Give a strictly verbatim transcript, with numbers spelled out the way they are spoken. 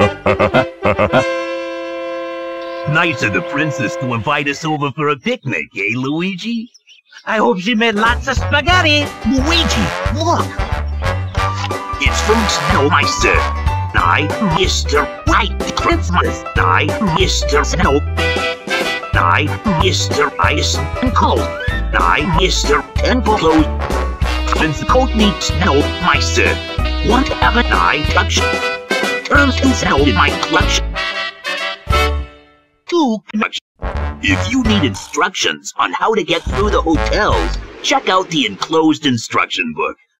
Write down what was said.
Nice of the princess to invite us over for a picnic, eh, Luigi? I hope she made lots of spaghetti. Luigi, look! It's from Snowmeister. I, Mister White Christmas. I, Mister Snow. I, Mister Ice and Cold. I, Mister Temple Clothes. Prince Coat meets Snowmeister. Whatever I touch turns to snow in my clutch. Too much. If you need instructions on how to get through the hotels, check out the enclosed instruction book.